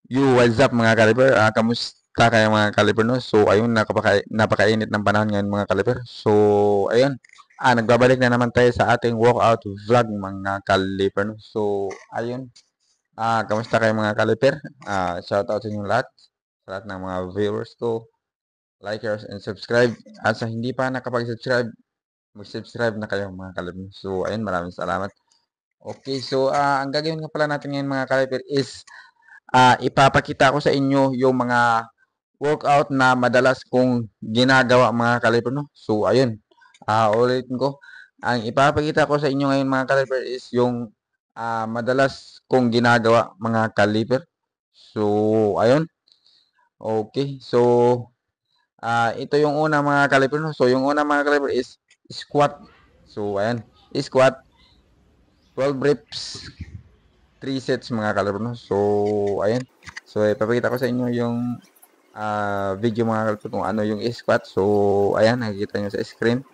What's up mga kaliper? Kamusta kayo mga kaliper, no? So, ayun, napakainit ng panahon ngayon mga kaliper. So, ayun, nagbabalik na naman tayo sa ating walkout vlog mga kaliper, no? So, ayun, kamusta kayo mga kaliper? Shout out sa inyong lahat, sa lahat ng mga viewers ko, likers, and subscribe. At sa hindi pa nakapag-subscribe, mag-subscribe na kayo mga kaliper. So, ayun, maraming salamat. Okay, so, ang gagawin nga pala natin ngayon mga kaliper is ipapakita ko sa inyo yung mga workout na madalas kong ginagawa mga kaliper, no? So, ayun. Ulitin ko. Ang ipapakita ko sa inyo ngayon mga kaliper is yung madalas kong ginagawa mga kaliper. So, ayun. Okay. So, ito yung una mga kaliper, no? So, yung una mga kaliper is squat. So, ayan. Squat. 12 reps. 3 sets mga kaliper, no? So, ayan. So, ipapakita ko sa inyo yung video mga kalpot kung ano yung squat. So, ayan, nakikita nyo sa screen.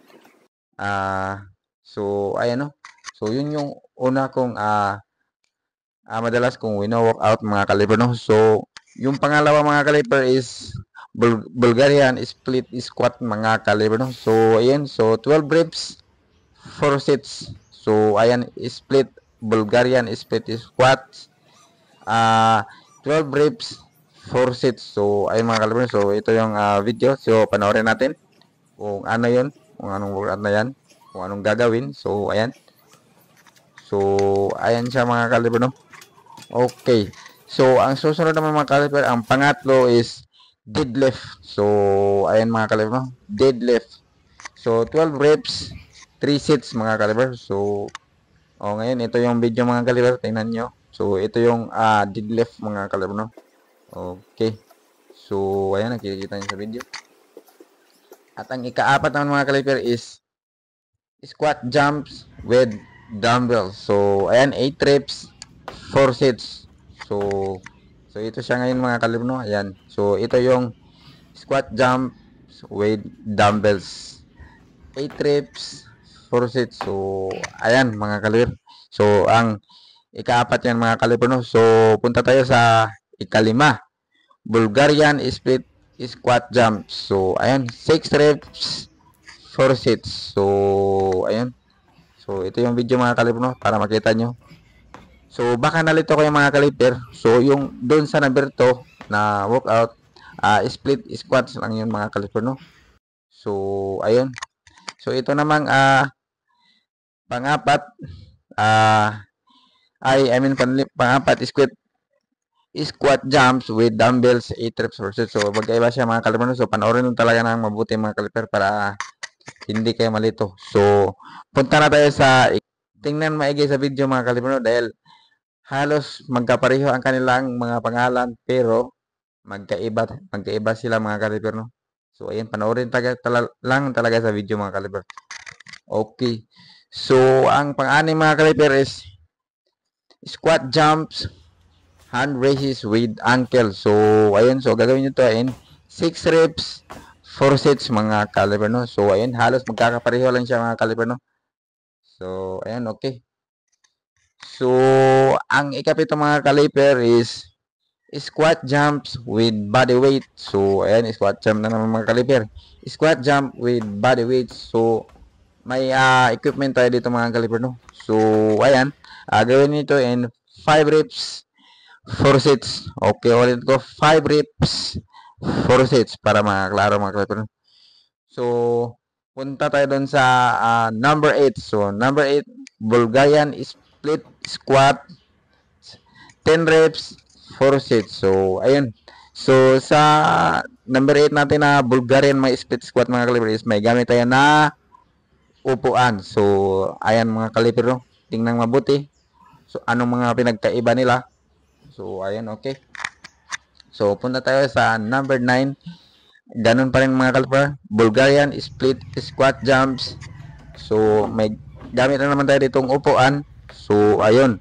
So, ayan, no. So, yun yung una kong madalas kong wino-workout mga kaliper, no. So, yung pangalawa mga kaliper is Bulgarian split squat mga kaliper, no. So, ayan. So, 12 reps, 4 sets. So, ayan, split Bulgarian split squats. 12 reps, 4 sets. So, ayun mga kalibre. So, ito yung video. So, panoorin natin kung ano yun, kung anong workout na yan, kung anong gagawin. So, ayan. So, ayan siya mga kalibre, no? Okay. So, ang susunod naman mga kalibre, ang pangatlo is deadlift. So, ayan mga kalibre, no? Deadlift. So, 12 reps, 3 sets mga kalibre. So, ngayon, ito yung video mga kalibre. Tingnan nyo. So, ito yung deadlift mga kalibre, no? Okay. So, ayan, nakikita nyo sa video. At ang ikaapat naman mga kaliper is squat jumps with dumbbells. So, ayan, 8 reps, 4 sets. So ito siya ngayon mga kaliper, no? Ayan. So, ito yung squat jumps with dumbbells. 8 reps, 4 sets. So, ayan mga kaliper. So, ang ikaapat yan mga kaliper, no? So, punta tayo sa ikalima. Bulgarian split squat jump. So, ayan, 6 reps, 4 sets. So, ayan. So, ito yung video mga kaliper, no? Para makita nyo. So, baka nalito kayo mga kaliper. So, yung doon sa number 2 na workout, split squats lang yun mga kaliper, no? So, ayun. So, ito namang pangapat, pangapat, squat jumps with dumbbells 8 reps per set. So, magkaiba siya mga kaliper. So, panoorin nyo talaga ng mabuti mga kaliper para hindi kayo malito. So, punta na tayo sa tingnan maigi sa video mga kaliper, dahil halos magkapareho ang kanilang mga pangalan pero magkaiba sila mga kaliper, no? So, ayan, panoorin lang talaga sa video mga kaliper. Okay. So, ang pang-anim mga kaliper is squat jumps hand raises with ankle. So, ayun. So, gagawin nyo to in 6 reps, 4 sets mga kaliper, no? So, ayun. Halos magkakapareho lang siya mga kaliper, no? So, ayun. Okay. So, ang ikapito mga kaliper is squat jumps with body weight. So, ayan. Squat jump na naman mga kaliper. Squat jump with body weight. So, may equipment tayo dito mga kaliper, no? So, ayan. Gawin nito in 5 reps, 4 sets. Okay, ulit ko. 5 reps, 4 sets para makaklaro mga kaliper. So, punta tayo doon sa number 8. So, number 8, Bulgarian split squat, 10 reps, 4 sets. So, ayun. So, sa number 8 natin na Bulgarian may split squat mga kaliper is may gamit tayo na upuan. So, ayan mga kaliper, no? Tingnan mabuti. So, anong mga pinagkaiba nila? So, ayan, okay. So, punta tayo sa number 9. Ganun pa rin mga kaliper. Bulgarian split squat jumps. So, may gamit na naman tayo ditong upuan. So, ayun.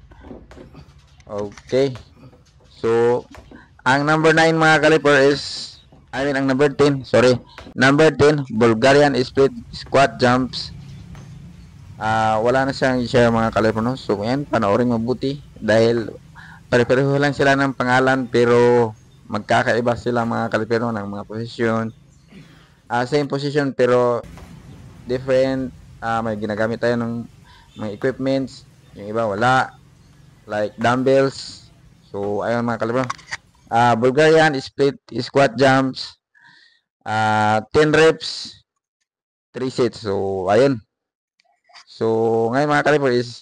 Okay. So, ang number 9 mga kaliper is, ang number 10, sorry. Number 10, Bulgarian split squat jumps. Wala na siyang share mga kaliper, no? So, yan, panoorin mabuti dahil pare-pareho lang sila ng pangalan pero magkakaiba sila mga kaliper ng mga posisyon. Same position pero different. May ginagamit tayo ng mga equipments. Yung iba wala. Like dumbbells. So, ayun mga kaliper. Bulgarian split squat jumps. 10 reps. 3 sets. So, ayun. So, ngayon mga kaliper is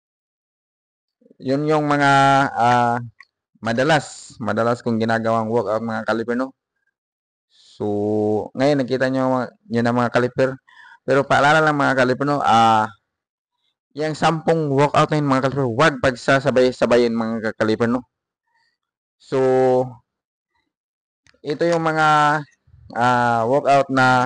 yun yung mga madalas kong ginagawang workout mga kaliper, no? So, ngayon nakita nyo yun ang mga kaliper. Pero paalala lang mga kaliper, no? Yung 10 workout na yun mga kaliper, huwag pagsasabay-sabayin mga kaliper, no? So, ito yung mga workout na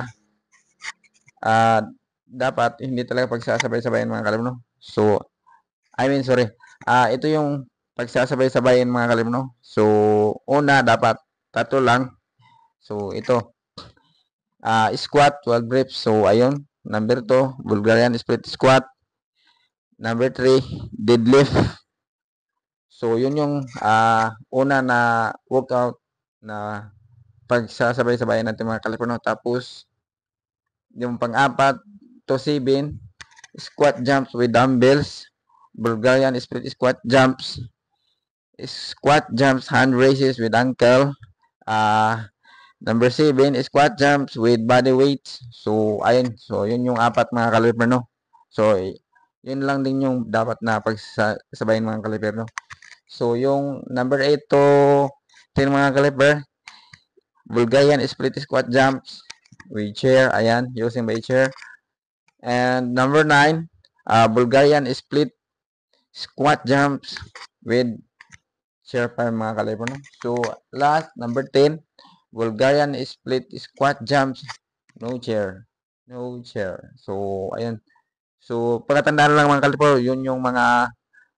dapat hindi talaga pagsasabay-sabayin mga kaliper, no? So, sorry. Ito yung pagsasabay-sabayin mga kaliper, no? So, una, dapat 3 lang. So, ito. Squat, 12 reps. So, ayun. Number 2, Bulgarian split squat. Number 3, deadlift. So, yun yung una na workout na pagsasabay-sabayin natin mga kaliper, no? Tapos, yung pang-4 to 7, squat jumps with dumbbells. Bulgarian split squat jumps. Squat jumps, hand raises with ankle. Number 7, squat jumps with body weights. So, ayun. So, yun yung 4 mga kaliper, no? So, yun lang din yung dapat na pagsasabayin mga kaliper, no? So, yung number 8 to 10 mga kaliper, Bulgarian split squat jumps with chair. Ayan, using by chair. And number 9, Bulgarian split squat jumps with chair pa mga kaliper, no? So, last, number 10, Bulgarian split squat jumps, no chair. No chair. So, ayun. So, pagkatandaan lang mga kaliper, yun yung mga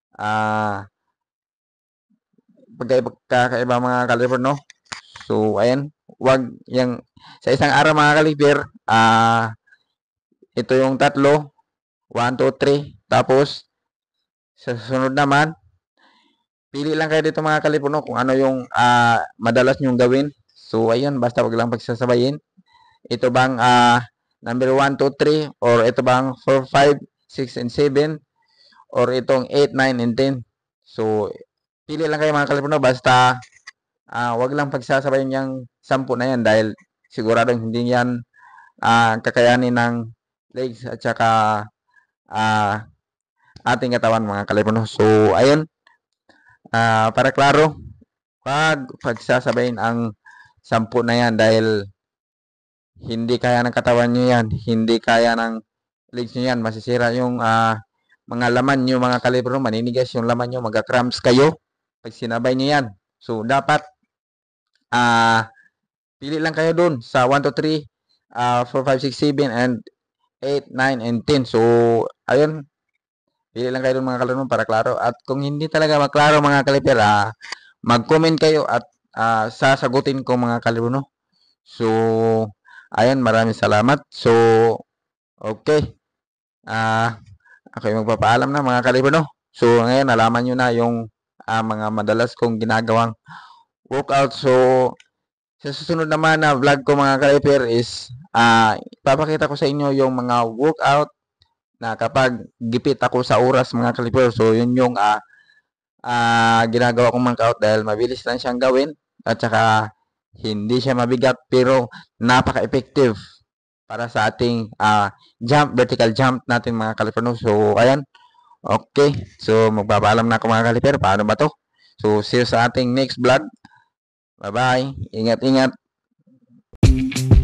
pagkaiba mga kaliper, no? So, ayun. Wag yung sa isang araw mga kaliper, ito yung 3, 1, 2, 3. Tapos, sa susunod naman, pili lang kayo dito mga kaliper, no? Kung ano yung madalas nyong gawin. So, ayun. Basta wag lang pagsasabayin. Ito bang number 1, 2, 3? Or ito bang 4, 5, 6, and 7? Or itong 8, 9, and 10? So, pili lang kayo mga kaliper, no? Basta, wag lang pagsasabayin yung 10 na yan dahil siguradong hindi yan kakayanin ng legs at saka ating katawan mga kaliper, no? So, ayun. Para klaro, wag pagsasabayin ang 10 na yan dahil hindi kaya ng katawan nyo yan. Hindi kaya ng legs nyo yan. Masisira yung mga laman nyo mga kaliper, no? Maninigas yung laman nyo. Magka-cramps kayo pag sinabay nyo yan. So, dapat pili lang kayo dun sa 1, 2, 3, 4, 5, 6, 7, and 8, 9, and 10. So, ayun. Pili lang kayo dun mga kaliper para klaro. At kung hindi talaga maklaro mga kaliper, mag-comment kayo at sasagutin ko mga kaliper, no? So, ayun. Maraming salamat. So, okay. Ako yung magpapaalam na mga kaliper, no? So, ngayon, nalaman nyo na yung mga madalas kong ginagawang workout. So, sa susunod naman na vlog ko mga kaliper is ipapakita ko sa inyo yung mga workout na kapag gipit ako sa oras mga kaliper. So, yun yung ginagawa kong workout dahil mabilis lang siyang gawin at saka hindi siya mabigat pero napaka-effective para sa ating vertical jump natin mga kaliper, no? So, ayan. Okay. So, magpapaalam na ako mga kaliper. Paano ba to? So, see you sa ating next vlog. Bye-bye. Ingat-ingat.